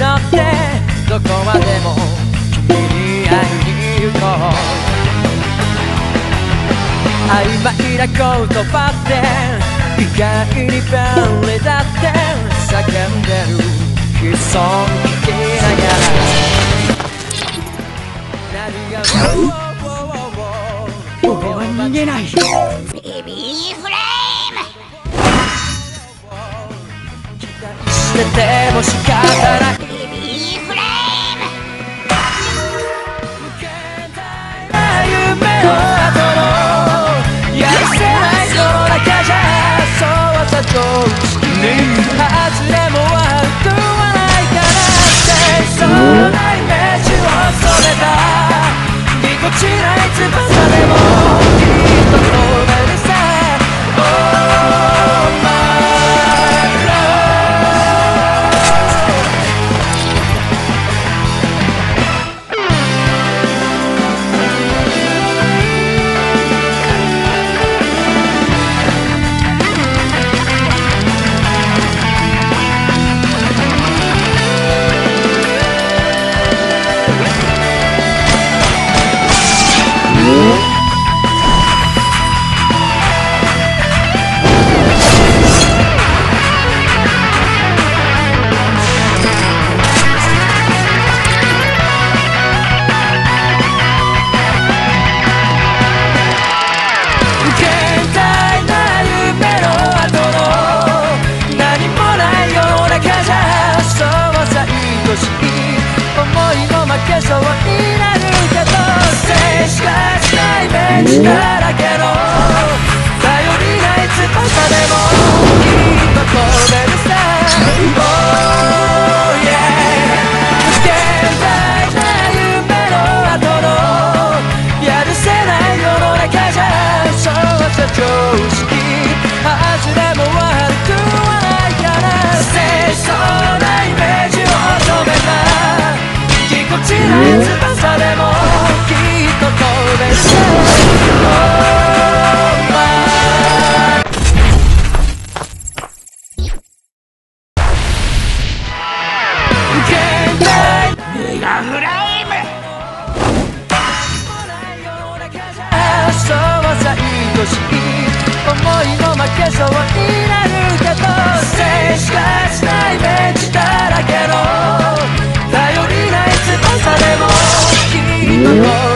乗ってどこまでも君に会いに行こう。曖昧な言葉で意外に便利だって叫んでる悲壮聞きながら俺は逃げない。 ベビーフレームしてても仕方ない。 ベビーフレーム夢の後のやるせない世の中じゃそうさ常識外れも悪くはないからってそんなイメージを染めたぎこちない翼でもきっと飛べるさ Oh my love 思いも負けそうになるけど静しかしないイメージだらけの頼りない翼でもきっと飛べるさ Oh yeah 現在な夢の後のやるせない世の中じゃそうさ常識外れも悪くはないから清楚なイメージを止めたぎこちない翼でもきっと飛べるさ Oh my 現代メガフレームそうさ愛しい思いも負けそうになるけど静しかしないイメージだらけの頼りない翼でもきっと